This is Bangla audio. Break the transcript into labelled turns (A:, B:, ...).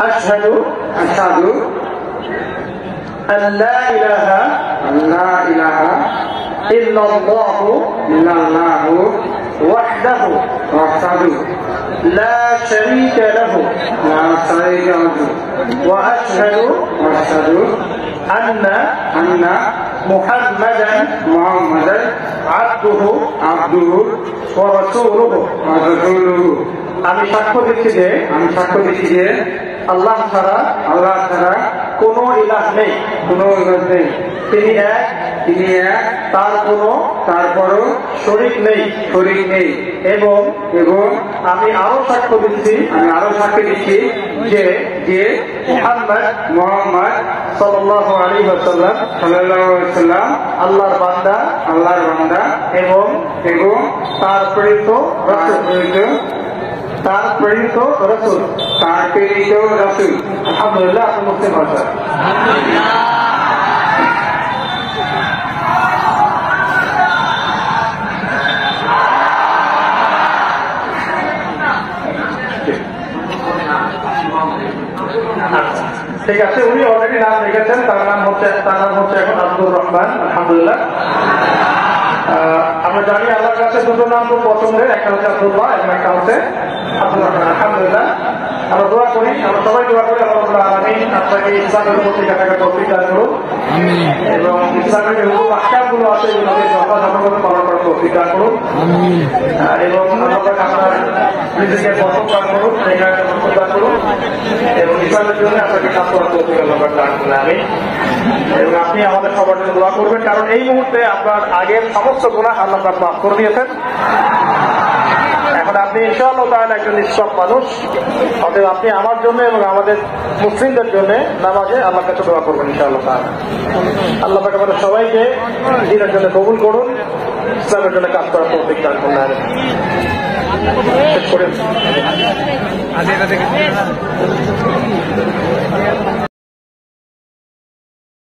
A: আশহাদু আল্লা ইলাহা ইল্লাল্লাহু ওয়াহদাহু লা শারীকা লাহু ওয়া আশহাদু আন্না মুহাম্মাদান আবদুহু ওয়া রাসূলুহু। আমি সাক্ষ্য দিচ্ছি যে আল্লাহ ছাড়া কোনো ইলাহ নেই, তিনি এক, তার কোনো শরীক নেই এবং আমি আরো সাক্ষ্য দিচ্ছি যে মুহাম্মদ সাল্লাল্লাহু আলাইহি ওয়াসাল্লাম আল্লাহর বান্দা এবং তার প্রেরিত রাসূল। আলহামদুলিল্লাহ, আপনি মুসলিম ভাষা। ঠিক আছে, উনি অলরেডি নাম লিখেছেন, তার নাম হচ্ছে এখন আব্দুর রহমান। আলহামদুলিল্লাহ। আমরা জানি আল্লাহর কাছে দুটো নাম খুব পছন্দের, একটা হচ্ছে আব্দুল্লাহ এবং একটা হচ্ছে আব্দুর রহমান। আলহামদুলিল্লাহ, আমরা দোয়া করি, আমরা সবাই দোয়া করি আল্লাহ রাব্বুল আলামিন আপনাকে ইসলামের উপর টিকে থাকার তৌফিক দান করুন এবং ইসলামের যে হুকুম আহকামগুলো আছে এগুলোকে যথাযথভাবে পালন করার তৌফিক দান করুন এবং আল্লাহ আপনার নিজেকে বরকত দান করুন, এখানে বরকত দান করুন এবং ইসলামের জন্য আপনাকে কাজ করার তৌফিক আল্লাহ দান করুন। আমিন। এবং আপনি আমাদের সবার জন্য দোয়া করবেন, কারণ এই মুহূর্তে আপনার আগের সমস্ত গুনাহ আল্লাহ পাক মাফ করে দিয়েছেন। এখন আপনি ইনশাআল্লাহ তাআলা একজন নিষ্পাপ মানুষ, অতএব আপনি আমার জন্য এবং আমাদের মুসলিমদের জন্য নামাজে আল্লাহর কাছে দোয়া করবেন ইনশাআল্লাহ তাআলা। আল্লাহ পাক আমাদের সবাইকে দ্বীনের জন্য কবুল করুন, ইসলামের জন্য কাজ করার তৌফিক দান করুন।